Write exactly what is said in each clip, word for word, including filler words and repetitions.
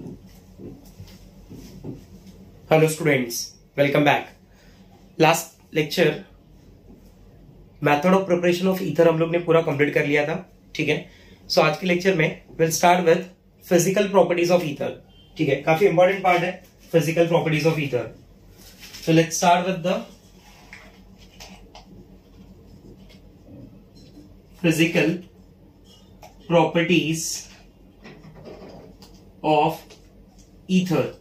Hello students, welcome back. Last lecture method of preparation of ether हम लोग ने पूरा कंप्लीट कर लिया था, ठीक है। सो so, आज के लेक्चर में will start with physical properties of ether, ठीक है। काफी इंपॉर्टेंट पार्ट है physical properties of ether. So let's start with the physical properties of ether.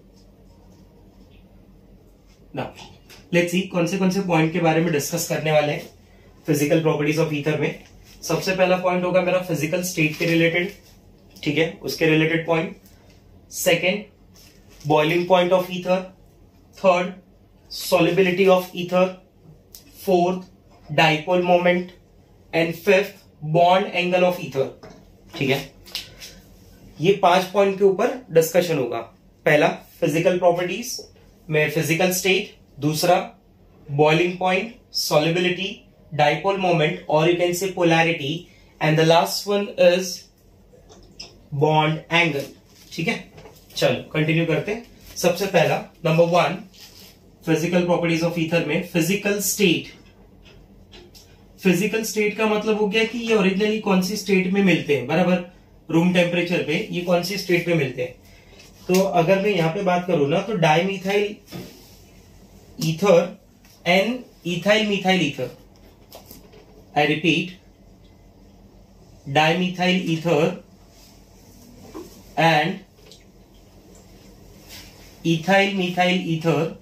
Now let's see कौन से कौन से पॉइंट के बारे में डिस्कस करने वाले हैं फिजिकल प्रॉपर्टीज ऑफ ईथर में। सबसे पहला पॉइंट होगा मेरा फिजिकल स्टेट के रिलेटेड, ठीक है, उसके related point. Second, boiling point of ether. Third, solubility of ether. Fourth, dipole moment. And fifth, bond angle of ether, ठीक है। ये पांच पॉइंट के ऊपर डिस्कशन होगा। पहला फिजिकल प्रॉपर्टीज में फिजिकल स्टेट, दूसरा boiling point, solubility, dipole moment और you can say polarity, and the last one is bond angle, ठीक है। चलो कंटिन्यू करते हैं। सबसे पहला number one, physical properties of ether में फिजिकल स्टेट। फिजिकल स्टेट का मतलब हो गया कि ये ओरिजिनली कौन सी स्टेट में मिलते हैं, बराबर रूम टेम्परेचर पे ये कौन सी स्टेट में मिलते हैं। तो अगर मैं यहां पे बात करूं ना, तो dimethyl ether and ethyl methyl ether, I repeat, dimethyl ether and ethyl methyl ether,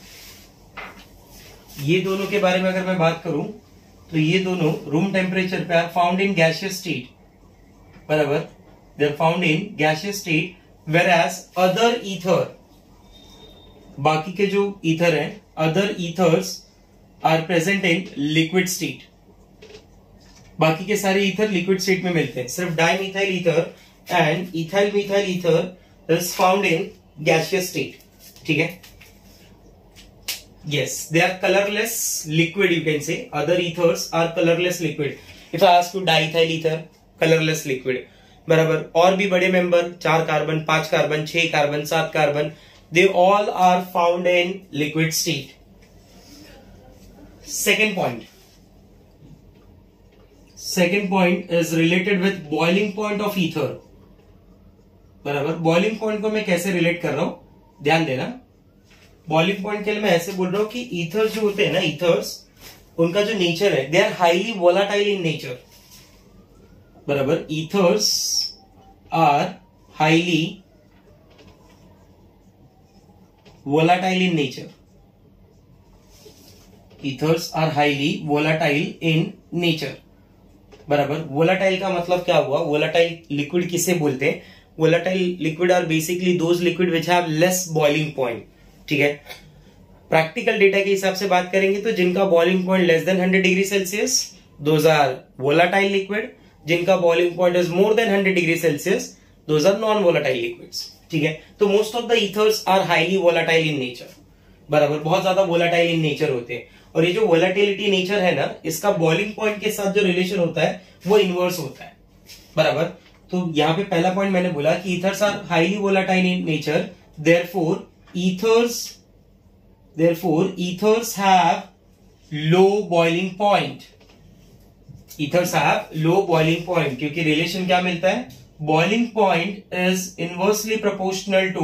ये दोनों के बारे में अगर मैं बात करूं तो ये दोनों रूम टेम्परेचर पे are found in gaseous state, बराबर, they are found in gaseous state, whereas other ether, बाकी के जो ईथर हैं, other ethers are present in liquid state। बाकी के सारे ईथर लिक्विड स्टेट में मिलते हैं, सिर्फ dimethyl ether and ethyl methyl ether is found in gaseous state, ठीक है। yes, they are colorless liquid, you can say other ethers are colorless liquid। if I ask you diethyl ether, colorless liquid, बराबर। और भी बड़े member, चार carbon, पांच carbon, छह carbon, सात carbon, they all are found in liquid state. Second point, second point is related with boiling point of ether, बराबर। Boiling point को मैं कैसे रिलेट कर रहा हूं, ध्यान देना। बॉइलिंग पॉइंट के लिए मैं ऐसे बोल रहा हूं कि ईथर जो होते हैं ना, ईथर्स, उनका जो नेचर है, they are highly volatile in nature, बराबर। Ethers are highly volatile in nature, ethers are highly volatile in nature, बराबर। वोलाटाइल का मतलब क्या हुआ, वोलाटाइल लिक्विड किसे बोलते हैं, volatile liquid are basically those liquid which have less boiling point, ठीक है। प्रैक्टिकल डेटा के हिसाब से बात करेंगे तो जिनका boiling point less than hundred degree Celsius, those are volatile liquid. जिनका boiling point is more than hundred degree Celsius, those are non volatile liquids, ठीक है। तो most of the ethers are highly volatile in nature, बराबर, बहुत ज्यादा volatile in nature होते हैं। और ये जो वोलाटिलिटी नेचर है ना, इसका बॉइलिंग पॉइंट के साथ जो रिलेशन होता है वो इनवर्स होता है, बराबर। तो यहाँ पे पहला पॉइंट मैंने बोला कि ethers are highly volatile in nature, therefore ethers therefore ethers have low boiling point, ethers have low boiling point, क्योंकि रिलेशन क्या मिलता है, boiling point is inversely proportional to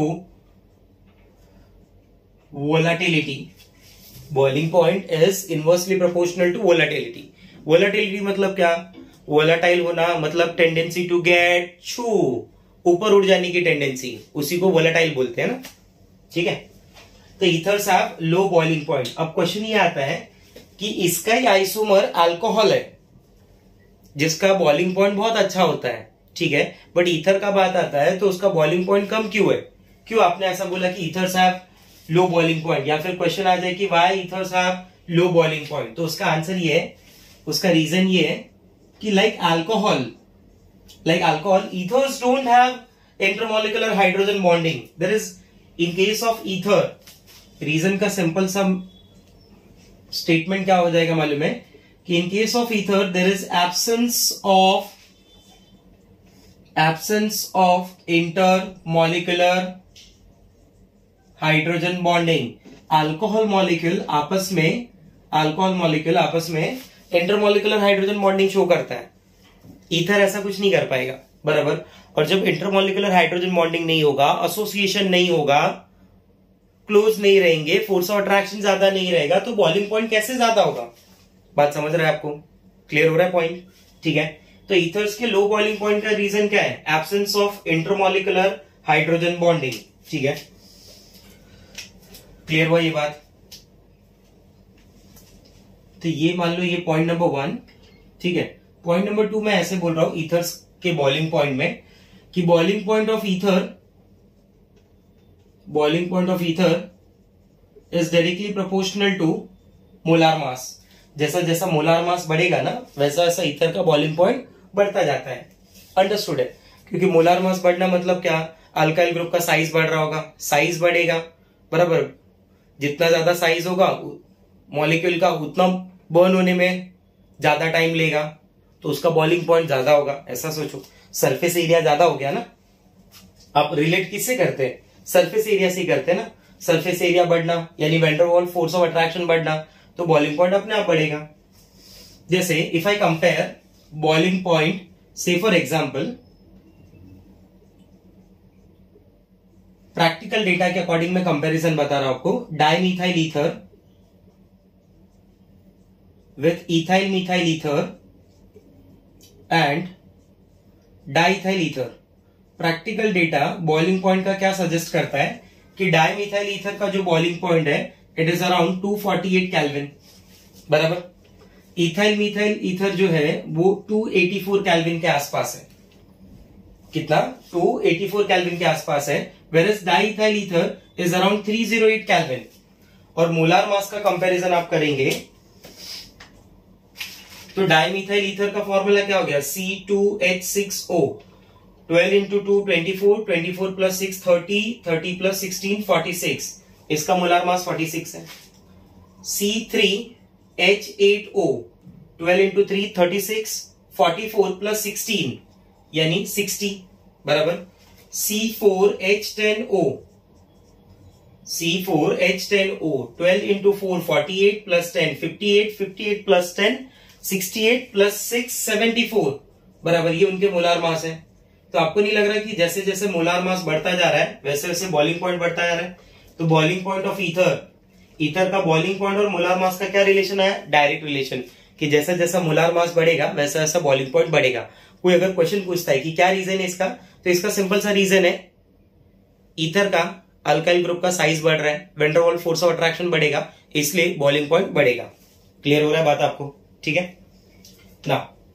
volatility, boiling point is inversely proportional to volatility। volatility मतलब क्या, volatile होना मतलब tendency to get छू, ऊपर उड़ जाने की टेंडेंसी, उसी को volatile बोलते हैं ना, ठीक है। तो ethers have low boiling point. अब क्वेश्चन ये आता है कि इसका ही आइसोमर अल्कोहल है जिसका बॉइलिंग पॉइंट बहुत अच्छा होता है, ठीक है, बट ईथर का बात आता है तो उसका बॉइलिंग पॉइंट कम क्यों है, क्यों आपने ऐसा बोला कि ethers have low boiling point, या फिर क्वेश्चन आ जाए कि why ethers have low boiling point. तो उसका आंसर ये है, उसका रीजन ये है कि like alcohol, like alcohol ethers don't have intermolecular hydrogen bonding, there is in case of ether, reason का सिंपल सा स्टेटमेंट क्या हो जाएगा मालूम है कि in case of ether there is absence of absence of intermolecular hydrogen bonding, alcohol molecule आपस में अल्कोहल मॉलिक्यूल आपस में इंटरमॉलिक्यूलर हाइड्रोजन बॉन्डिंग शो करता है। ईथर ऐसा कुछ नहीं कर पाएगा, बराबर। और जब इंटरमॉलिक्यूलर हाइड्रोजन बॉन्डिंग नहीं होगा, एसोसिएशन नहीं होगा, क्लोज नहीं रहेंगे, फोर्स ऑफ अट्रैक्शन ज्यादा नहीं रहेगा, तो बॉइलिंग पॉइंट कैसे ज्यादा होगा? बात समझ रहे हैं आपको? क्लियर हो रहा है पॉइंट? ठीक है। तो ईथर्स के लो बॉइलिंग पॉइंट का रीजन क्या है? Absence of intermolecular hydrogen bonding. ठीक है, क्लियर हुआ ये बात? तो ये मान लो ये पॉइंट नंबर वन। ठीक है, पॉइंट नंबर टू मैं ऐसे बोल रहा हूं ईथर्स के बॉइलिंग पॉइंट में कि boiling point of ether boiling point of ether is directly proportional to molar mass. जैसा जैसा मोलार मास बढ़ेगा ना, वैसा वैसा ईथर का बॉइलिंग पॉइंट बढ़ता जाता है। अंडरस्टूड है? क्योंकि मोलार मास बढ़ना मतलब क्या? अल्काइल ग्रुप का साइज बढ़ रहा होगा, साइज बढ़ेगा, बराबर। जितना ज्यादा साइज होगा मॉलिक्यूल का, उतना बर्न होने में ज्यादा टाइम लेगा, तो उसका बॉइलिंग पॉइंट ज्यादा होगा। ऐसा सोचो, सरफेस एरिया ज्यादा हो गया ना। आप रिलेट किससे करते हैं? सरफेस एरिया से करते हैं ना। सरफेस एरिया बढ़ना यानी वैन डर वाल फोर्स ऑफ अट्रैक्शन बढ़ना, तो बॉइलिंग पॉइंट अपने आप बढ़ेगा। जैसे if I compare boiling point, say for example practical data के अकॉर्डिंग मैं कंपैरिजन बता रहा हूं आपको। Dimethyl ether with ethyl methyl ether and diethyl ether. Practical data boiling point का क्या सजेस्ट करता है कि डाइमिथाइल ईथर का जो बॉइलिंग पॉइंट है it is around two forty eight kelvin, बराबर। इथाइल मिथाइल ईथर जो है वो टू एटी फोर केल्विन के आसपास है। कितना? टू एटी फोर केल्विन के आसपास है। Versus diethyl ether is around three zero eight kelvin. और मोलार मास का कंपैरिजन आप करेंगे तो डाइमिथाइल ईथर का फॉर्मूला क्या हो गया? C two H six O. Twelve into two twenty four, twenty four plus six thirty, thirty plus sixteen forty six. इसका मोलार मास फोर्टी सिक्स है। C three H eight O, twelve into three thirty six, forty four plus sixteen यानी sixty, बराबर। C four H ten O, C four H ten O, twelve into four forty eight plus ten fifty eight, fifty eight plus tan sixty eight plus six seventy four, बराबर। ये उनके molar mass है। तो आपको नहीं लग रहा कि जैसे जैसे मोलार मास बढ़ता जा रहा है वैसे वैसे बॉइलिंग पॉइंट बढ़ता जा रहा है? तो boiling point of ether, ether का बॉइलिंग पॉइंट और मोलार मास का क्या रिलेशन है? डायरेक्ट रिलेशन, कि जैसा जैसा मोलार मास बढ़ेगा वैसा वैसा बॉइलिंग पॉइंट बढ़ेगा। कोई अगर क्वेश्चन पूछता है कि क्या रीजन है इसका, तो इसका सिंपल सा रीजन है ईथर का अल्काइल ग्रुप का साइज बढ़ रहा है, वैन डर वाल फोर्स ऑफ अट्रैक्शन बढ़ेगा, इसलिए बॉइलिंग पॉइंट बढ़ेगा। क्लियर हो रहा है बात आपको? ठीक है ना।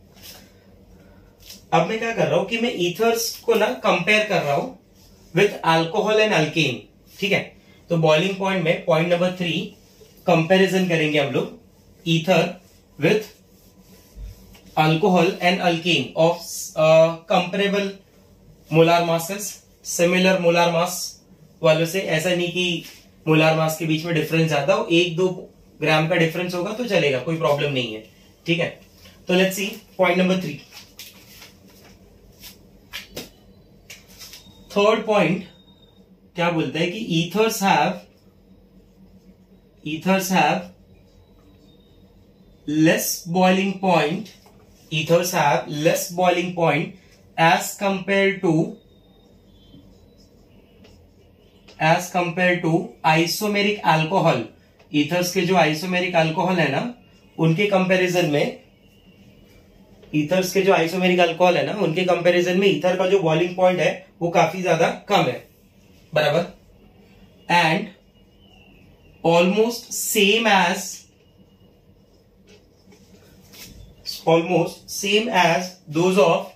अब मैं क्या कर रहा हूं कि मैं ईथर्स को ना कंपेयर कर रहा हूं विथ अल्कोहल एंड अल्केन। ठीक है, तो बॉइलिंग पॉइंट में पॉइंट नंबर थ्री कंपैरिजन करेंगे हम लोग ether with alcohol and alkane of comparable molar masses, similar molar mass वालों से। ऐसा नहीं कि मोलार मास के बीच में डिफरेंस ज्यादा हो, एक दो ग्राम का डिफरेंस होगा तो चलेगा, कोई प्रॉब्लम नहीं है। ठीक है, तो let's see point number three. Third point क्या बोलता है कि ethers have ethers have less boiling point ethers have less boiling point as compare to as compare to isomeric alcohol. Ethers के जो आइसोमेरिक अल्कोहल है ना, उनके कंपैरिजन में ईथर्स के जो आइसोमेरिक अल्कोहल है ना, उनके कंपैरिजन में ईथर का जो बॉइलिंग पॉइंट है वो काफी ज्यादा कम है, बराबर। And almost same as almost same as those of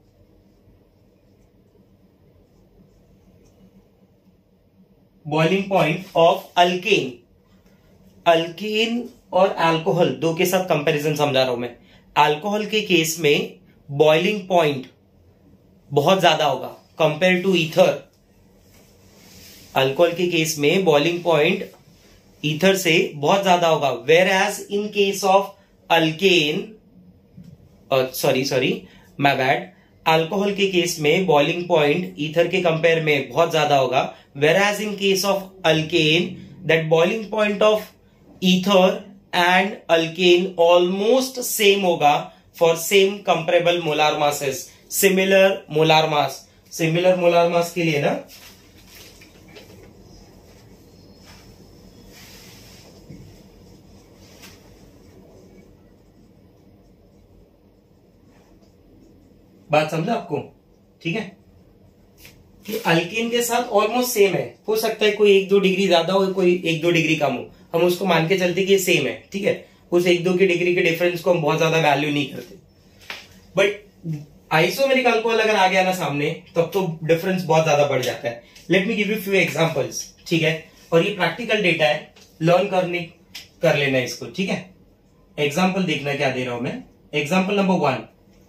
boiling point of alkane. Alkane और अल्कोहल दो के साथ कंपैरिजन समझा रहा हूं मैं। अल्कोहल के केस में बॉइलिंग पॉइंट बहुत ज्यादा होगा कंपेयर टू ईथर। अल्कोहल के केस में बॉइलिंग पॉइंट ईथर से बहुत ज्यादा होगा, whereas in case of alkane, sorry sorry my bad, alcohol के केस में बॉइलिंग पॉइंट ईथर के कंपेयर में बहुत ज्यादा होगा, whereas in case of alkane that boiling point of ether and alkane almost same होगा for same comparable molar masses, similar molar mass. similar molar mass के लिए ना बात समझा आपको, ठीक है, कि अल्कीन के साथ ऑलमोस्ट सेम है, हो सकता है कोई एक दो डिग्री ज्यादा हो, कोई एक दो डिग्री कम हो, हम उसको मान के चलते कि ये सेम है, ठीक है, उस एक दो की डिग्री के डिफरेंस को हम बहुत ज्यादा वैल्यू नहीं करते। बट आइसोमेरिक अल्कोहल अगर आ गया ना सामने, तब तो डिफरेंस बहुत ज्यादा बढ़ जाता है। Let me give you few examples, ठीक है, और ये प्रैक्टिकल डेटा है, लर्न करने कर लेना इसको, ठीक है। एग्जाम्पल देखना क्या दे रहा हूं मैं। Example number one,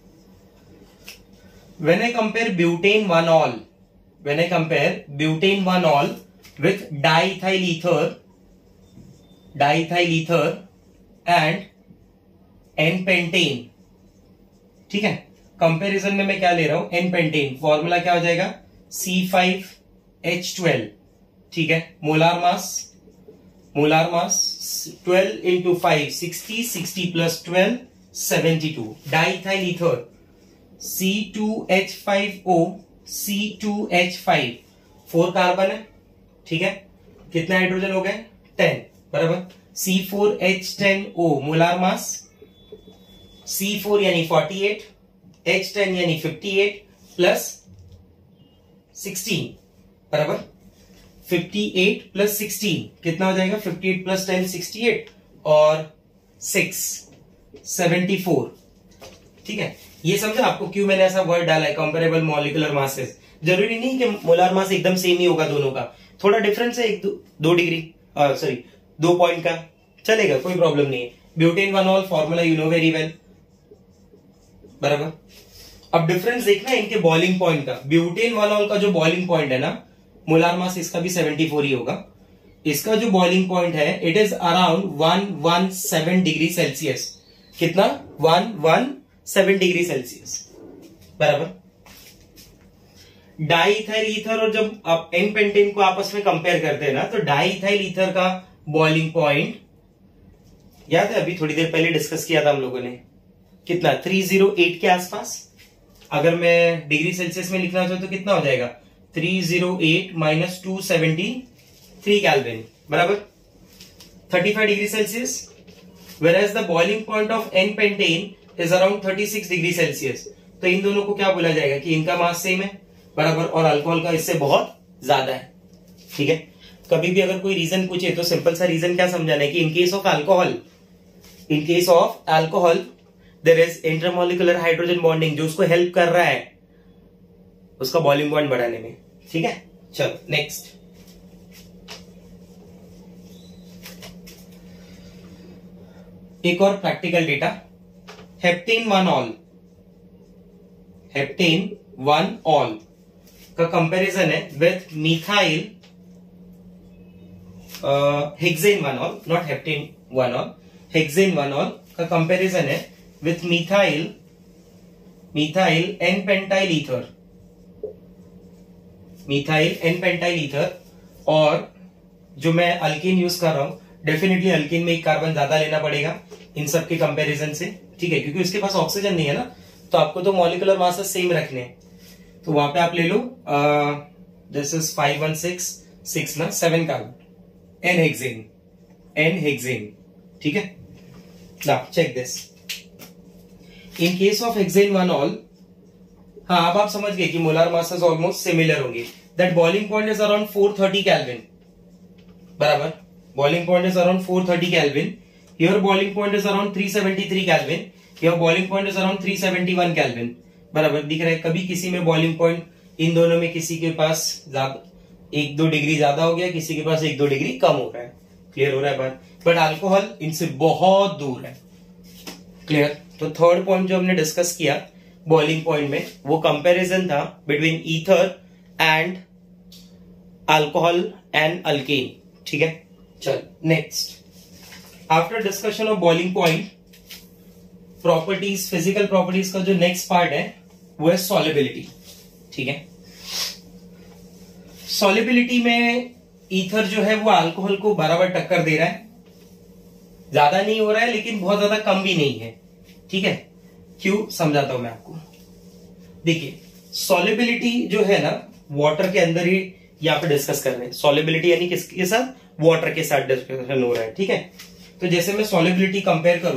when I compare butane one ol, when I compare butane one ol with diethyl ether, diethyl ether and N-pentane, ठीक है, कंपैरिजन में मैं क्या ले रहा हूं, N-pentane, फॉर्मूला क्या हो जाएगा सी फाइव एच ट्वेल्व, ठीक है, molar mass, molar mass twelve into five sixty, sixty plus twelve seventy two, diethyl ether C two H five O, C two H five, four carbon है, ठीक है, कितने hydrogen हो गए, टेन, बराबर, C four H ten O, molar mass C four यानी forty eight, H ten यानी fifty eight plus sixteen, बराबर, फिफ्टी एट प्लस सिक्सटीन कितना हो जाएगा, fifty eight plus tan sixty eight और सिक्स सेवेंटी फोर, ठीक है। ये समझा आपको क्यों मैंने ऐसा वर्ड डाला है, कंपेरेबल मॉलिक्यूलर मासेस। जरूरी नहीं कि मोलार मास एकदम सेम ही होगा दोनों का, थोड़ा डिफरेंस है, एक दो, दो डिग्री सॉरी दो पॉइंट का, चलेगा, कोई प्रॉब्लम नहीं है। Butane one ol formula you know very well, बराबर। अब डिफरेंस देखना है इनके बॉइलिंग पॉइंट का। ब्यूटेन वन ऑल का जो बॉइलिंग पॉइंट है ना, मोलार मास इसका भी सेवेंटी फोर ही होगा, इसका जो बॉइलिंग पॉइंट है it is around one one seven degree Celsius, कितना, one one seven degree Celsius, बराबर। डाइथाइल ईथर और जब आप एन पेंटेन को आपस में कंपेयर करते हैं ना, तो डाइथाइल ईथर का बॉइलिंग पॉइंट याद है, अभी थोड़ी देर पहले डिस्कस किया था हम लोगों ने, कितना, थ्री जीरो एट के आसपास। अगर मैं डिग्री सेल्सियस में लिखना चाहूं तो कितना हो जाएगा, three zero eight minus two seventy three kelvin, बराबर, thirty five degree Celsius. whereas the boiling point of N pentane is around thirty six degree Celsius. तो इन दोनों को क्या बोला जाएगा कि इनका मास सेम है, बराबर, और अल्कोहल का इससे बहुत ज्यादा है, ठीक है। कभी भी अगर कोई रीजन पूछे तो सिंपल सा रीजन क्या समझाना है कि in case of alcohol, in case of alcohol there is intermolecular hydrogen bonding जो उसको हेल्प कर रहा है उसका बॉइलिंग पॉइंट बढ़ाने में, ठीक है। चलो नेक्स्ट, एक और practical data, heptane one ol, heptane one ol का कंपैरिजन है with methyl hexane one ol, not heptane one ol, hexane one ol का कंपैरिजन है with methyl, methyl N pentyl ether, methyl N pentyl ether. और जो मैं alkyne use कर रहा हूं, डेफिनेटली अल्कीन में एक कार्बन ज्यादा लेना पड़ेगा इन सब के कंपैरिजन से, ठीक है, क्योंकि उसके पास ऑक्सीजन नहीं है ना, तो आपको तो मॉलिक्यूलर मासेस सेम रखने हैं, तो वहां पे आप ले लो, this is five one six six ना seven carbon, N hexane, N hexane, ठीक है। Now check this, in case of hexane one ol, हाँ अब आप समझ गए कि मोलार मासेस ऑलमोस्ट सिमिलर होंगे, that boiling point is around four thirty kelvin, बराबर, boiling point is around four thirty Kelvin. Here boiling point is around three seventy-three Kelvin. Here boiling point is around three seventy-one Kelvin. बराबर दिख रहा है। कभी किसी में boiling point इन दोनों में किसी के पास एक दो डिग्री ज्यादा हो गया, किसी के पास एक दो डिग्री कम हो रहा है, क्लियर हो रहा है बात। बट अल्कोहल इनसे बहुत दूर है, क्लियर। तो थर्ड पॉइंट जो हमने डिस्कस किया बॉइलिंग पॉइंट में, वो कंपैरिजन था between ether and alcohol and alkane, ठीक है। चल next, after discussion of boiling point, properties, physical properties का जो नेक्स्ट पार्ट है वो है सॉलिबिलिटी। ठीक है, सॉलिबिलिटी में ईथर जो है वो अल्कोहल को बराबर टक्कर दे रहा है, ज्यादा नहीं हो रहा है लेकिन बहुत ज्यादा कम भी नहीं है। ठीक है, क्यों समझाता हूं मैं आपको। देखिए सॉलिबिलिटी जो है ना वाटर के अंदर ही यहां पे डिस्कस कर रहे हैं। सॉलिबिलिटी यानी किसके साथ, वाटर के साथ डिस्कशन हो रहा है। ठीक है, तो जैसे मैं सॉलिबिलिटी कंपेयर करूं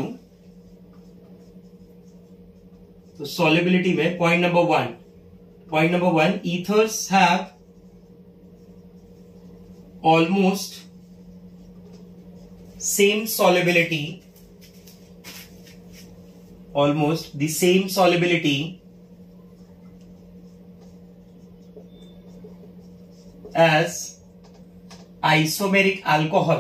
तो सॉलिबिलिटी में point number one point number one ethers have almost same solubility almost the same solubility as isomeric alcohol।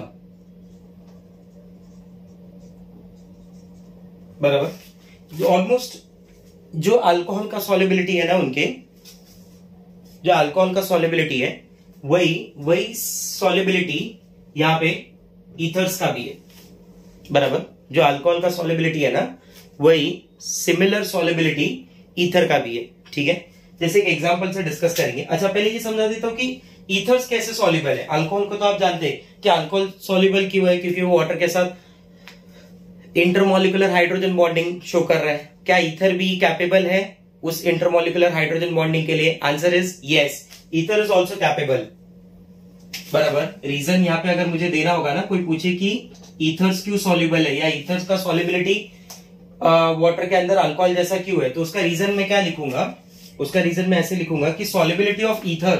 बराबर, जो ऑलमोस्ट जो अल्कोहल का सॉलिबिलिटी है ना, उनके जो अल्कोहल का सॉलिबिलिटी है वही वही सॉलिबिलिटी यहां पे ईथर्स का भी है। बराबर, जो अल्कोहल का सॉलिबिलिटी है ना वही सिमिलर सॉलिबिलिटी ईथर का भी है। ठीक है, जैसे एक एग्जांपल से डिस्कस करेंगे। अच्छा पहले ये समझा देता हूं कि ईथर्स कैसे सॉल्युबल है। अल्कोहल को तो आप जानते हैं कि अल्कोहल सॉल्युबल क्यों है, क्योंकि वो वाटर के साथ इंटरमोलिकुलर हाइड्रोजन बॉन्डिंग शो कर रहा है। क्या ईथर भी कैपेबल है उस इंटरमोलिकुलर हाइड्रोजन बॉन्डिंग के लिए? Answer is yes, ether is also capable. बराबर, रीजन यहाँ पे अगर मुझे देना होगा ना, कोई पूछे कि ईथर्स क्यों सॉल्युबल है या ईथर्स का सॉल्युबिलिटी वाटर के अंदर अल्कोहल जैसा क्यों है, तो उसका रीजन मैं क्या लिखूंगा, उसका रीजन मैं ऐसे लिखूंगा कि solubility of ether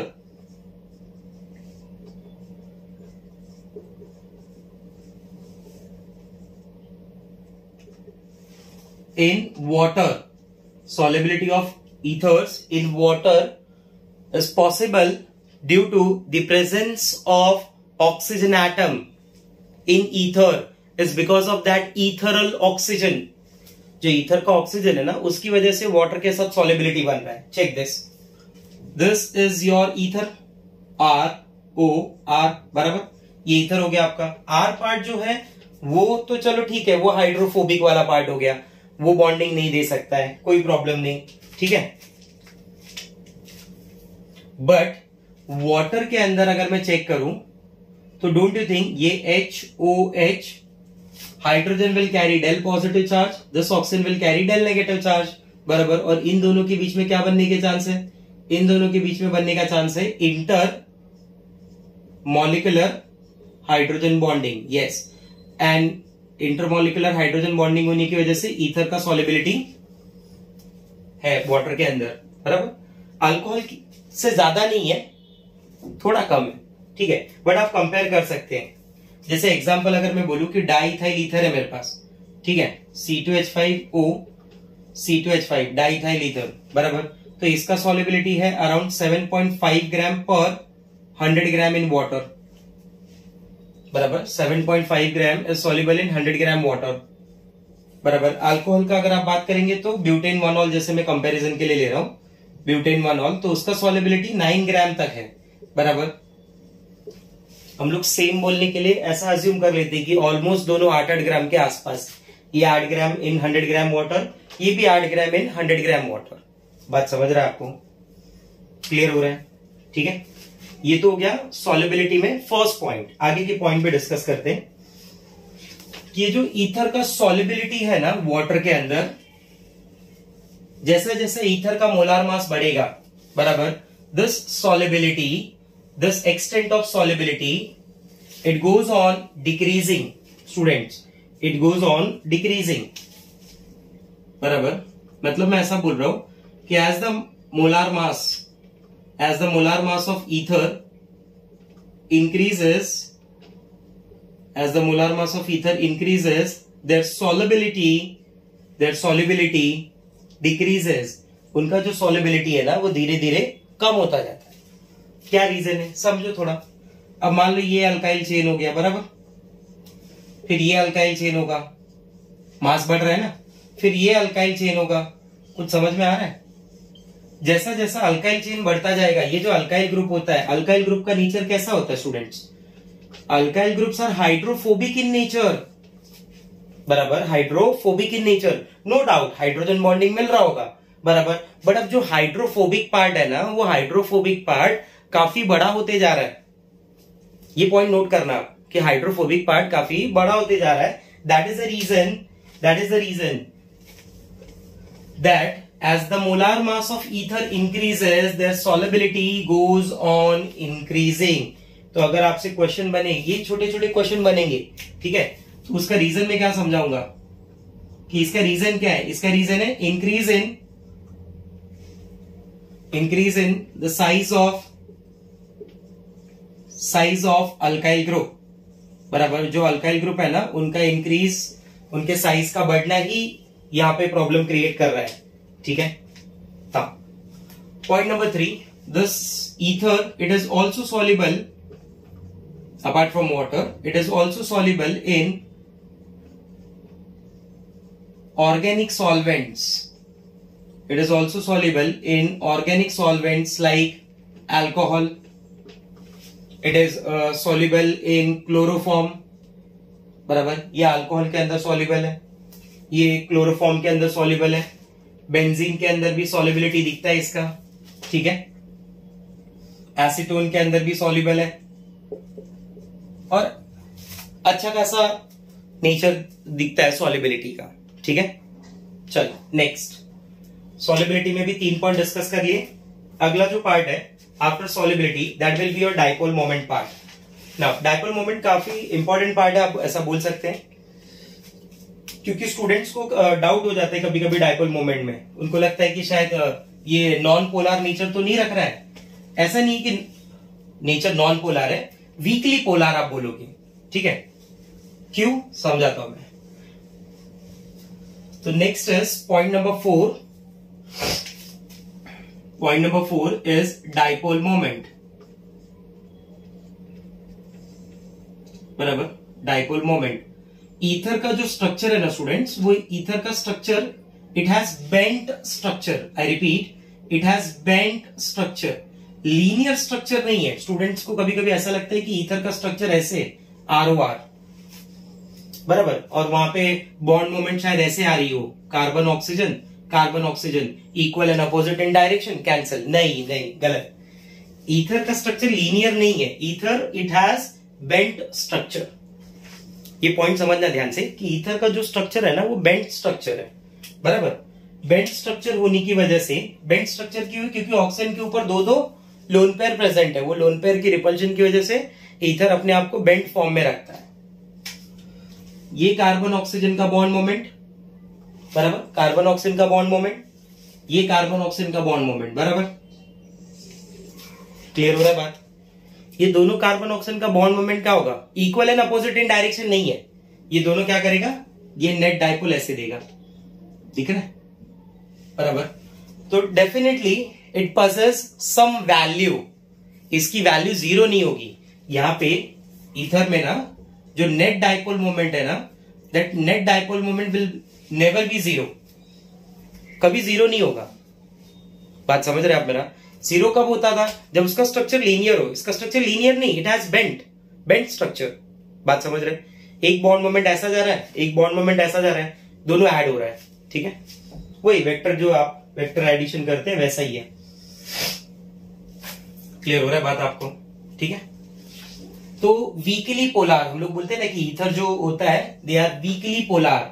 in water, solubility of ethers in water is possible due to the presence of oxygen atom in ether is because of that ethereal oxygen। जो ईथर का ऑक्सीजन है ना उसकी वजह से वाटर के साथ सॉलिबिलिटी बन रहा है। Check this, this is your ether, R O R, बराबर, ये ईथर हो गया आपका। आर पार्ट जो है वो तो चलो ठीक है, वो हाइड्रोफोबिक वाला पार्ट हो गया, वो बॉन्डिंग नहीं दे सकता है, कोई प्रॉब्लम नहीं। ठीक है, बट वाटर के अंदर अगर मैं चेक करूं तो डोंट यू थिंक ये H O H hydrogen will carry delta positive charge, this oxygen will carry delta negative charge. बराबर, और इन दोनों के बीच में क्या बनने के चांस है, इन दोनों के बीच में बनने का चांस है intermolecular hydrogen bonding. Yes, and intermolecular hydrogen bonding होने की वजह से ईथर का सॉलिबिलिटी है वाटर के अंदर। बराबर, अल्कोहल से ज्यादा नहीं है, थोड़ा कम है। ठीक है, बट आप कंपेयर कर सकते हैं। जैसे एग्जांपल अगर मैं बोलूं कि डाईइथाइल ईथर है मेरे पास, ठीक है, C two H five O C two H five diethyl ether. बराबर, तो इसका सॉलिबिलिटी है around seven point five gram पर हंड्रेड ग्राम इन वाटर। बराबर, seven point five gram is soluble in hundred gram water. बराबर, alcohol का अगर आप बात करेंगे तो ब्यूटेन वन, जैसे मैं कंपैरिजन के लिए ले रहा हूं ब्यूटेन वन, तो उसका सॉल्युबिलिटी नाइन ग्राम तक है। बराबर, हम लोग सेम बोलने के लिए ऐसा अज्यूम कर लेते हैं कि ऑलमोस्ट दोनों आठ आठ ग्राम के आसपास, ये आठ ग्राम इन हंड्रेड ग्राम वाटर, ये भी आठ ग्राम इन हंड्रेड ग्राम वाटर। बात समझ रहा है आपको, क्लियर हो रहा है? ठीक है, ये तो हो गया सॉल्युबिलिटी में फर्स्ट पॉइंट। आगे के पॉइंट पे डिस्कस करते हैं कि ये जो ईथर का सॉल्युबिलिटी है ना वाटर के अंदर, जैसे जैसे ईथर का मोलार मास बढ़ेगा, बराबर, this solubility, this extent of solubility, it goes on decreasing. Students, it goes on decreasing. बराबर, मतलब मैं ऐसा बोल रहा हूं कि as the molar mass as the molar mass of ether increases, as the molar mass of ether increases, their solubility, their solubility decreases। उनका जो solubility है ना वो धीरे धीरे कम होता जाता है। क्या रीजन है समझो थोड़ा। अब मान लो ये अल्काइल चेन हो गया, बराबर, फिर ये अल्काइल चेन होगा, मास बढ़ रहा है ना, फिर ये अल्काइल चेन होगा। कुछ समझ में आ रहा है? जैसा जैसा अल्काइल चेन बढ़ता जाएगा, ये जो अल्काइल ग्रुप होता है, अल्काइल ग्रुप का नेचर कैसा होता है students? Alkyl groups are hydrophobic in nature. बराबर, hydrophobic in nature, no doubt hydrogen bonding मिल रहा होगा, बराबर। बट अब जो हाइड्रोफोबिक पार्ट है ना, वो हाइड्रोफोबिक पार्ट काफी बड़ा होते जा रहा है। ये पॉइंट नोट करना कि हाइड्रोफोबिक पार्ट काफी बड़ा होते जा रहा है। That is the reason that is the reason that as the molar mass of ether increases, their solubility goes on increasing. तो अगर आपसे क्वेश्चन बने, ये छोटे छोटे क्वेश्चन बनेंगे, ठीक है, तो उसका रीजन मैं क्या समझाऊंगा कि इसका रीजन क्या है। इसका रीजन है increase in increase in the size of size of alkyl group, बराबर। जो अल्काइल ग्रुप है ना, उनका इंक्रीज, उनके साइज का बढ़ना ही यहां पे प्रॉब्लम क्रिएट कर रहा है, ठीक है। Point number three, this ether it is also soluble apart from water, it is also soluble in organic solvents. It is also soluble in organic solvents like alcohol. It is soluble in chloroform, बराबर। ये alcohol के अंदर soluble है, ये chloroform के अंदर soluble है, benzene के अंदर भी सॉल्युबिलिटी दिखता है इसका, ठीक है। एसीटोन के अंदर भी सॉल्युबल है और अच्छा खासा नेचर दिखता है सॉल्युबिलिटी का, ठीक है। चलो नेक्स्ट, सॉल्युबिलिटी में भी तीन पॉइंट डिस्कस कर लिए। अगला जो पार्ट है after solubility, that will be your dipole moment part. Now dipole moment काफी इंपॉर्टेंट पार्ट है, आप ऐसा बोल सकते हैं, क्योंकि स्टूडेंट्स को डाउट हो जाता है कभी कभी डाइपोल मोमेंट में। उनको लगता है कि शायद ये नॉन पोलर नेचर तो नहीं रख रहा है। ऐसा नहीं कि नेचर नॉन पोलर है, वीकली पोलर आप बोलोगे, ठीक है। क्यों, समझाता हूं मैं। तो next is point number four. Point number four is dipole moment, बराबर। डाइपोल मोमेंट, ईथर का जो स्ट्रक्चर है ना स्टूडेंट्स, वो ईथर का structure it has bent structure. I repeat, it has bent structure, linear structure नहीं है। स्टूडेंट्स को कभी कभी ऐसा लगता है कि ईथर का स्ट्रक्चर ऐसे आर ओ आर, बराबर, और वहां पे बॉन्ड मोमेंट शायद ऐसे आ रही हो, carbon oxygen carbon oxygen equal and opposite in direction, cancel. नहीं नहीं, गलत। ईथर का स्ट्रक्चर लीनियर नहीं है, ether it has bent structure. ये पॉइंट समझना ध्यान से कि ईथर का जो स्ट्रक्चर है ना, वो बेंट स्ट्रक्चर है, बराबर। बेंट स्ट्रक्चर होने की वजह से, बेंट स्ट्रक्चर क्यों, क्योंकि ऑक्सीजन के ऊपर दो दो लोन पेयर प्रेजेंट है। वो लोन पेयर की रिपल्शन की वजह से ईथर अपने आप को बेंट फॉर्म में रखता है। ये कार्बन ऑक्सीजन का बॉन्ड मोमेंट, बराबर, कार्बन ऑक्सीजन का बॉन्ड मोमेंट, ये कार्बन ऑक्सीजन का बॉन्ड मोमेंट, बराबर। क्लियर हो रहा है बात। ये दोनों कार्बन ऑक्सीजन का बॉन्ड मोमेंट क्या होगा, equal and opposite in direction नहीं है। ये दोनों क्या करेगा, ये नेट डाइपोल ऐसे देगा, ठीक है, बराबर। तो definitely it possess some value, इसकी वैल्यू जीरो नहीं होगी। यहां पे ईथर में ना जो नेट डाइपोल मोमेंट है ना, that net dipole moment will never be zero, कभी जीरो नहीं होगा। बात समझ रहे आप मेरा। जीरो कब होता था, जब उसका स्ट्रक्चर लीनियर हो। इसका स्ट्रक्चर लीनियर नहीं, it has bent bent structure. बात समझ रहे, एक बॉन्ड मोमेंट ऐसा जा रहा है, एक बॉन्ड मोमेंट ऐसा जा रहा है, दोनों ऐड हो रहा है, ठीक है। वही वेक्टर जो आप वेक्टर एडिशन करते हैं वैसा ही है। क्लियर हो रहा है बात आपको, ठीक है। तो वीकली पोलार हम लोग बोलते हैं ना कि ईथर जो होता है, दे आर वीकली पोलार।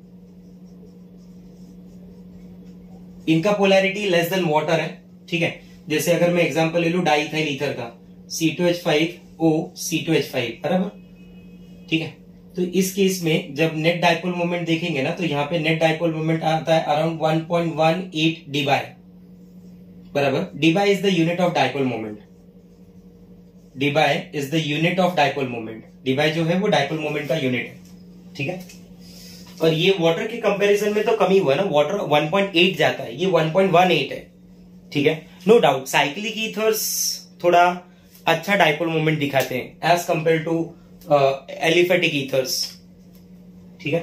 इनका पोलैरिटी लेस देन वाटर है, ठीक है। जैसे अगर मैं एग्जांपल ले लू डाइथाइल ईथर का, C two H five O C two H five, बराबर, ठीक है। तो इस केस में जब नेट डाइपोल मोमेंट देखेंगे ना, तो यहाँ पे नेट डाइपोल मोमेंट आता है around one point one eight debye, बराबर। Debye is the unit of dipole moment, debye is the unit of dipole moment. Debye जो है वो डाइपोल मोमेंट का यूनिट है, ठीक है। और ये वाटर के कंपैरिजन में तो कमी हुआ ना, वाटर वन पॉइंट एट जाता है, ये वन पॉइंट वन एट है, ठीक है। नो डाउट साइक्लिक ईथर्स थोड़ा अच्छा डाइपोल मोमेंट दिखाते हैं as compare to aliphatic ethers, ठीक है।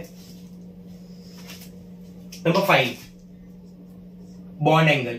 Number five, bond angle.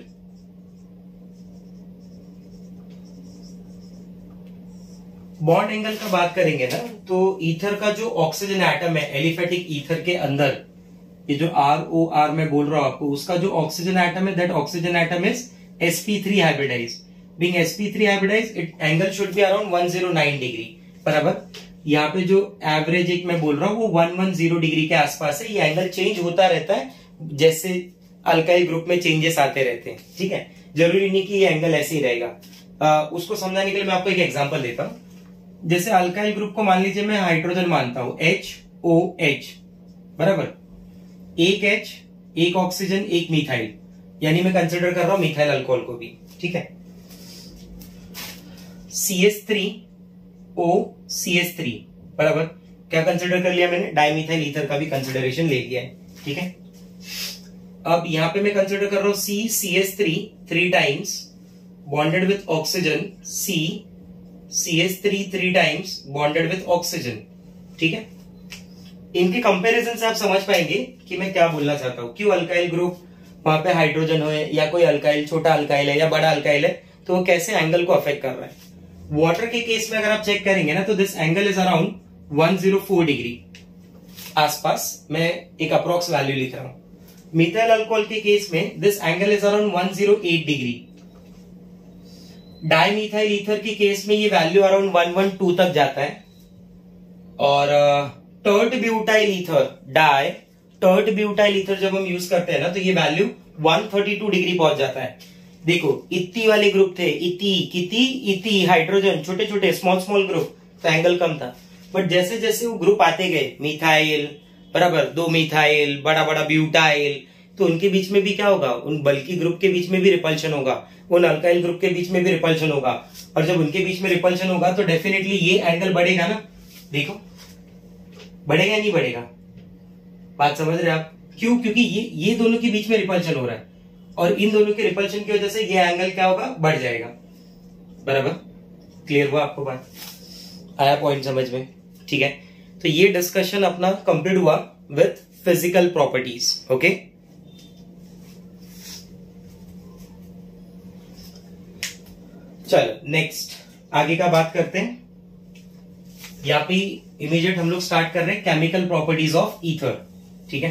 Bond angle का बात करेंगे ना, तो ईथर का जो ऑक्सीजन एटम है एलिफेटिक ईथर के अंदर, ये जो आर ओ आर मैं बोल रहा हूं आपको, उसका जो ऑक्सीजन एटम है, that oxygen atom is S P three hybridize. Being S P three hybridize, it angle should be around one zero nine degree. बराबर. यहाँ पे जो एवरेज एक मैं बोल रहा हूँ वो वन वन जीरो डिग्री के आसपास है. ये एंगल चेंज होता रहता है जैसे अल्काइल ग्रुप में चेंजेस आते रहते हैं. ठीक है, जरूरी नहीं कि ये एंगल ऐसे ही रहेगा. आ, उसको समझाने के लिए मैं आपको एक एग्जांपल देता हूं. जैसे अल्काइल ग्रुप को मान लीजिए मैं हाइड्रोजन मानता हूं, एच ओ एच. बराबर. एक एच, एक ऑक्सीजन, एक मिथाइल, यानी मैं कंसिडर कर रहा हूं मिथाइल अल्कोहल को भी. ठीक है. C H three O C H three. बराबर. क्या कंसिडर कर लिया मैंने? डाइमिथाइल ईथर का भी कंसिडरेशन ले लिया है. ठीक है. अब यहां पे मैं कंसिडर कर रहा हूं C C H three three times bonded with oxygen, C C H three three times bonded with oxygen. ठीक है. इनके कंपैरिजन से आप समझ पाएंगे कि मैं क्या बोलना चाहता हूं. क्यों अल्काइल ग्रुप वहां पे हाइड्रोजन हो या कोई अल्काइल, छोटा अल्काइल है या बड़ा अल्काइल है, तो वो कैसे एंगल को अफेक्ट कर रहा है. वाटर के केस में अगर आप चेक करेंगे ना, तो this angle is around one zero four degree आसपास. मैं एक अप्रोक्स वैल्यू लिख रहा हूं. मिथाइल अल्कोहल के केस में this angle is around one zero eight degree. Dimethyl ether के केस में ये value around one one two तक जाता है. और tert butyl ether, di tert butyl ether जब हम यूज करते हैं ना, तो ये value one thirty two degree पहुंच जाता है. देखो, इति वाले ग्रुप थे, इति, किति, इति, हाइड्रोजन, छोटे छोटे स्मॉल स्मॉल ग्रुप, तो एंगल कम था. बट जैसे जैसे वो ग्रुप आते गए, मिथाइल, बराबर, दो मिथाइल, बड़ा बड़ा ब्यूटाइल, तो उनके बीच में भी क्या होगा? उन बल्कि ग्रुप के बीच में भी रिपल्शन होगा, उन अल्काइल ग्रुप के बीच में भी रिपल्शन होगा. और जब उनके बीच में रिपल्शन होगा तो डेफिनेटली ये एंगल बढ़ेगा ना. देखो, बढ़ेगा नहीं बढ़ेगा? बात समझ रहे आप? क्यों? क्योंकि ये ये दोनों के बीच में रिपल्शन हो रहा है और इन दोनों के रिपल्शन की वजह से ये एंगल क्या होगा? बढ़ जाएगा. बराबर. क्लियर हुआ आपको बात? आया पॉइंट समझ में? ठीक है. तो ये डिस्कशन अपना कंप्लीट हुआ विथ फिजिकल प्रॉपर्टीज. ओके. चलो नेक्स्ट आगे का बात करते हैं. यहाँ पे इमीडिएट हम लोग स्टार्ट कर रहे हैं केमिकल प्रॉपर्टीज ऑफ ईथर. ठीक है.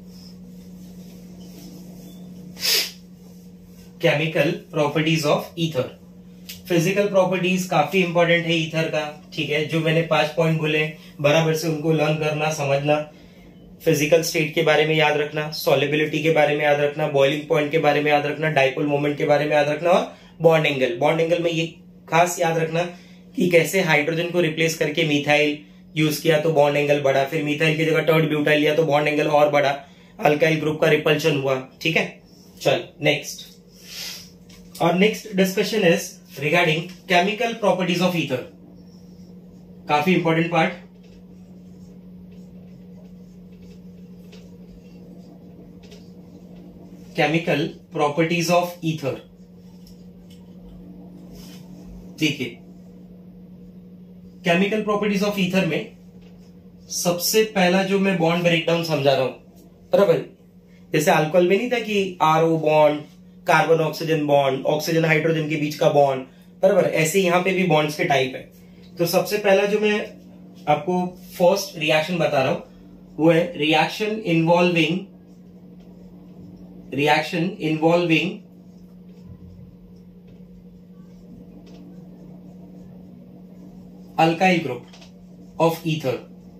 Chemical properties of ether. Physical properties काफी इंपॉर्टेंट है ईथर का. ठीक है. जो मैंने पांच पॉइंट बोले बराबर से उनको लर्न करना, समझना. फिजिकल स्टेट के बारे में याद रखना, सॉल्युबिलिटी के बारे में याद रखना, बॉइलिंग पॉइंट के बारे में याद रखना, डाइपोल मोमेंट के बारे में याद रखना और बॉन्ड एंगल. बॉन्ड एंगल में ये खास याद रखना कि कैसे हाइड्रोजन को रिप्लेस करके मिथाइल यूज किया तो बॉन्ड एंगल बढ़ा, फिर मिथाइल की जगह टर्ट ब्यूटाइल लिया तो बॉन्ड एंगल और बढ़ा, अल्काइल ग्रुप का रिपल्शन हुआ. ठीक है. चल नेक्स्ट. और next discussion is regarding chemical properties of ether. काफी important part. Chemical properties of ether. देखिए, केमिकल प्रॉपर्टीज ऑफ ईथर में सबसे पहला जो मैं बॉन्ड ब्रेकडाउन समझा रहा हूं, बराबर. जैसे अल्कोहल में नहीं था कि R O bond, carbon oxygen bond, oxygen hydrogen के बीच का बॉन्ड, बराबर. ऐसे यहां पे भी बॉन्ड्स के टाइप है. तो सबसे पहला जो मैं आपको फर्स्ट रिएक्शन बता रहा हूं वो है reaction involving reaction involving alkyl group of ether.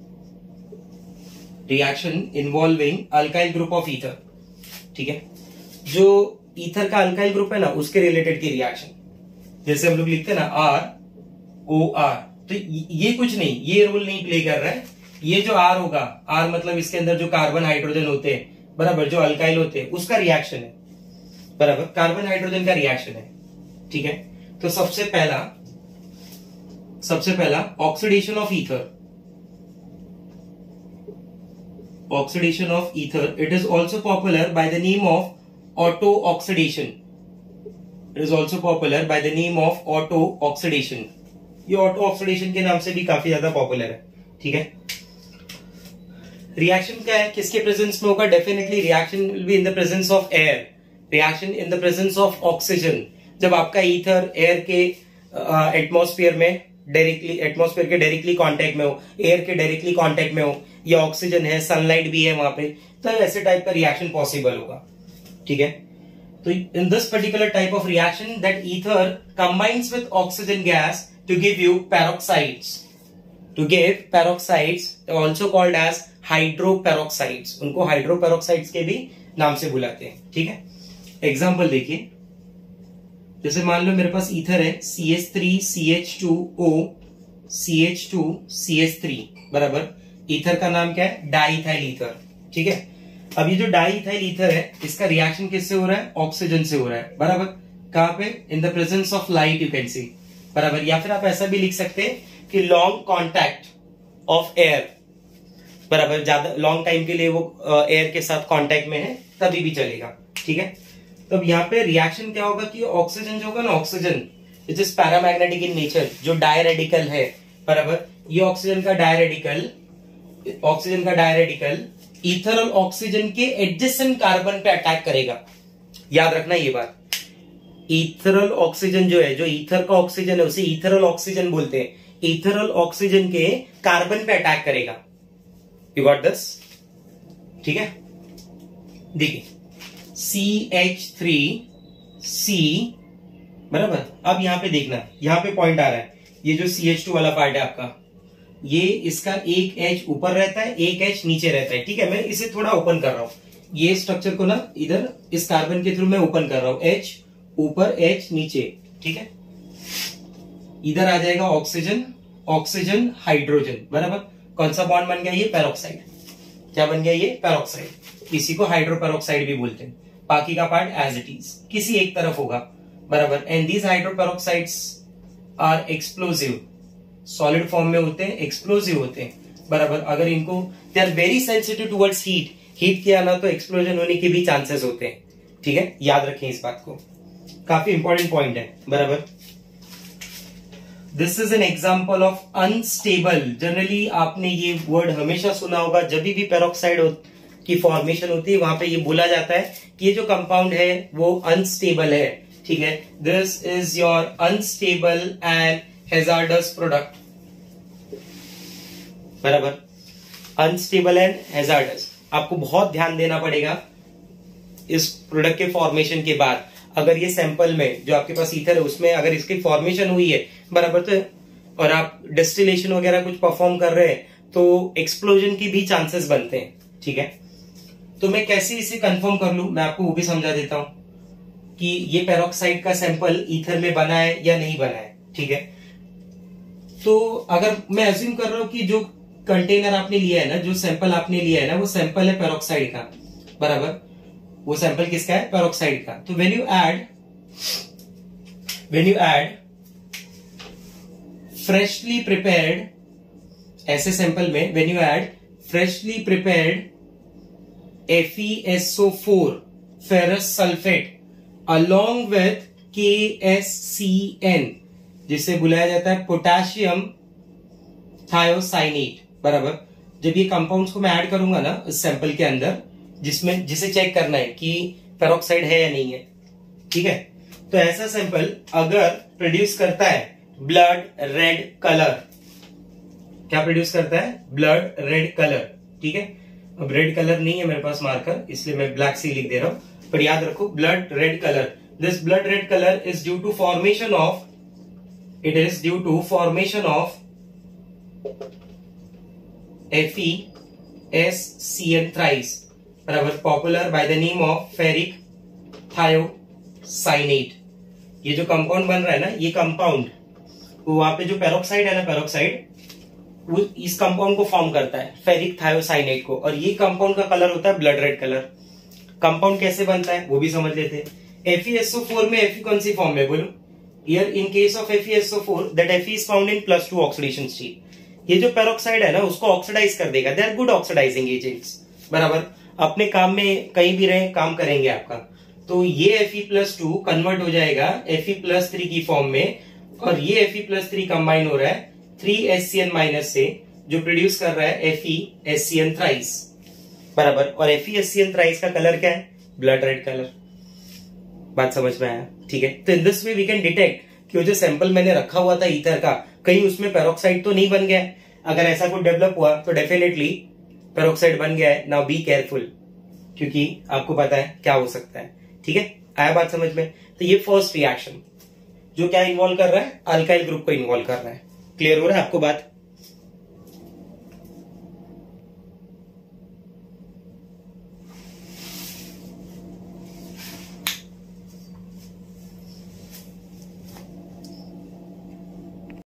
Reaction involving alkyl group of ether. ठीक है. जो ईथर का अल्काइल ग्रुप है ना, उसके रिलेटेड की रिएक्शन. जैसे हम लोग लिखते हैं ना आर ओ आर, तो ये कुछ नहीं, ये रोल नहीं प्ले कर रहा है. ये जो आर होगा, आर मतलब इसके अंदर जो कार्बन हाइड्रोजन होते हैं, बराबर, जो अल्काइल होते हैं, उसका रिएक्शन है. बराबर. कार्बन हाइड्रोजन का रिएक्शन है. ठीक है. तो सबसे पहला सबसे पहला oxidation of ether. Oxidation of ether, it is also popular by the name of auto oxidation. It is also popular by the name of auto oxidation. ये ऑटो ऑक्सीडेशन के नाम से भी काफी ज्यादा पॉपुलर है. ठीक है. रिएक्शन क्या है, किसके प्रेजेंस में होगा? Definitely reaction will be in the presence of air. Reaction in the presence of oxygen. जब आपका ईथर एयर के एटमॉस्फेयर में डायरेक्टली एटमॉस्फेयर के डायरेक्टली कांटेक्ट में हो, एयर के डायरेक्टली कांटेक्ट में हो, या ऑक्सीजन है, सनलाइट भी है वहां पे, तो ऐसे टाइप का रिएक्शन पॉसिबल होगा। ठीक है, तो in this particular type of reaction that ether combines with oxygen gas to give you peroxides, to give peroxides also called as hydroperoxides. उनको हाइड्रोपेरोक्साइड्स के भी नाम से बुलाते हैं। ठीक है, एग्जाम्पल देखिए, जैसे मान लो मेरे पास ईथर है C H three C H two O C H two C H three बराबर, ईथर का नाम क्या है, डाईइथाइल ईथर। ठीक है, अब ये जो डाईइथाइल ईथर है इसका रिएक्शन किससे हो रहा है, ऑक्सीजन से हो रहा है बराबर। कहां पे, in the presence of light you can see बराबर, या फिर आप ऐसा भी लिख सकते हैं कि लॉन्ग कॉन्टैक्ट ऑफ एयर बराबर, ज्यादा लॉन्ग टाइम के लिए वो एयर के साथ कांटेक्ट में है तभी भी चलेगा। ठीक है, तो अब यहाँ पे रिएक्शन क्या होगा कि ऑक्सीजन जो होगा ना, oxygen which is paramagnetic in nature, जो डायरेडिकल है बराबर, ये ऑक्सीजन का डायरेडिकल, ऑक्सीजन का डायरेडिकल ईथर और ऑक्सीजन के एडजेसेंट कार्बन पे अटैक करेगा। याद रखना ये बात, ईथरल ऑक्सीजन जो है, जो ईथर का ऑक्सीजन है उसे ईथरल ऑक्सीजन बोलते हैं, ईथरल ऑक्सीजन के कार्बन पे अटैक करेगा। You got this? ठीक है, देखिए सी एच थ्री सी बराबर। अब यहां पे देखना, यहां पे पॉइंट आ रहा है, ये जो सी एच टू वाला पार्ट है आपका, ये इसका एक एच ऊपर रहता है, एक एच नीचे रहता है। ठीक है, मैं इसे थोड़ा ओपन कर रहा हूं, ये स्ट्रक्चर को ना इधर इस कार्बन के थ्रू मैं ओपन कर रहा हूं, एच ऊपर एच नीचे। ठीक है, इधर आ जाएगा ऑक्सीजन, ऑक्सीजन हाइड्रोजन बराबर, कौन सा बॉन्ड बन गया, ये पेरोक्साइड। क्या बन गया, ये पेरोक्साइड। इसी को हाइड्रोपेरोक्साइड भी बोलते हैं। बाकी का पार्ट एज इट इज किसी एक तरफ होगा बराबर। And these hydroperoxides are explosive, solid form में होते हैं, एक्सप्लोजिव होते हैं बराबर। अगर इनको, they are very sensitive towards heat, heat किया ना तो एक्सप्लोजन होने के भी चांसेस होते हैं। ठीक है, याद रखें इस बात को, काफी इंपॉर्टेंट पॉइंट है बराबर। This is an example of unstable. Generally आपने ये वर्ड हमेशा सुना होगा, जब भी पेरोक्साइड की फॉर्मेशन होती है वहां पे ये बोला जाता है कि ये जो कंपाउंड है वो अनस्टेबल है। ठीक है, this is your unstable and hazardous product बराबर, अनस्टेबल एंड हैजार्डस। आपको बहुत ध्यान देना पड़ेगा इस प्रोडक्ट के फॉर्मेशन के बाद। अगर ये सैंपल में जो आपके पास ईथर है उसमें अगर इसकी फॉर्मेशन हुई है बराबर, तो और आप डिस्टिलेशन वगैरह कुछ परफॉर्म कर रहे हैं तो एक्सप्लोजन की भी चांसेस बनते हैं। ठीक है, तो मैं कैसे इसे कंफर्म कर लूं, मैं आपको वो भी समझा देता हूं कि ये पेरोक्साइड का सैंपल ईथर में बना है या नहीं बना है। ठीक है, तो अगर मैं अज्यूम कर रहा हूं कि जो कंटेनर आपने लिया है ना, जो सैंपल आपने लिया है ना, वो सैंपल है पेरोक्साइड का बराबर, वो सैंपल किसका है, पेरोक्साइड का। तो when you add when you add freshly prepared, ऐसे सैंपल में when you add freshly prepared F E S O four ferrous sulphate along with K S C N, जिसे बुलाया जाता है पोटेशियम थायोसाइनेट बराबर। जब ये कंपाउंड्स को मैं ऐड करूंगा ना इस सैंपल के अंदर, जिसमें जिसे चेक करना है कि पेरोक्साइड है या नहीं है। ठीक है, तो ऐसा सैंपल अगर प्रोड्यूस करता है ब्लड रेड कलर, क्या प्रोड्यूस करता है, ब्लड रेड कलर। ठीक है, अब रेड कलर नहीं है मेरे पास मार्कर, इसलिए मैं ब्लैक सी लिख दे रहा हूं, पर याद रखो blood red colour. This blood red colour is due to formation of, it is due to formation of F E S C N thrice बराबर, popular by the name of ferric thiocyanate. ये जो compound बन रहा है ना, ये compound वहां पे जो पेरोक्साइड है ना, पेरोक्साइड वो इस कंपाउंड को फॉर्म करता है, फेरिक थायोसाइनेट को, और ये कंपाउंड का कलर होता है ब्लड रेड कलर। कंपाउंड कैसे बनता है वो भी समझ लेते हैं। F E S O four में एफ कौन सी फॉर्म में, बोलो। Here in case of F E S O four that F is found in plus two oxidation state. ये जो पेरोक्साइड है ना उसको ऑक्सीडाइज कर देगा, they are good oxidizing agents बराबर, अपने काम में कहीं भी रहे काम करेंगे आपका। तो ये F E plus two convert हो जाएगा एफ ई प्लस थ्री की फॉर्म में, और ये F E plus three combine हो रहा है three S C N minus से, जो प्रोड्यूस कर रहा है F E S C N thrice बराबर। और F E S C N thrice का कलर क्या है, ब्लड रेड कलर। बात समझ में आया? ठीक है, तो in this way we can detect कि वो जो सैंपल मैंने रखा हुआ था ईथर का, कहीं उसमें पेरोक्साइड तो नहीं बन गया है। अगर ऐसा कुछ डेवलप हुआ तो डेफिनेटली पेरोक्साइड बन गया है। नाउ बी केयरफुल, क्योंकि आपको पता है क्या हो सकता है। ठीक है, आया बात समझ में? तो ये फर्स्ट रिएक्शन जो क्या इन्वॉल्व कर रहा है, अल्काइल ग्रुप को इन्वॉल्व कर रहा है। क्लियर हो रहा है आपको बात?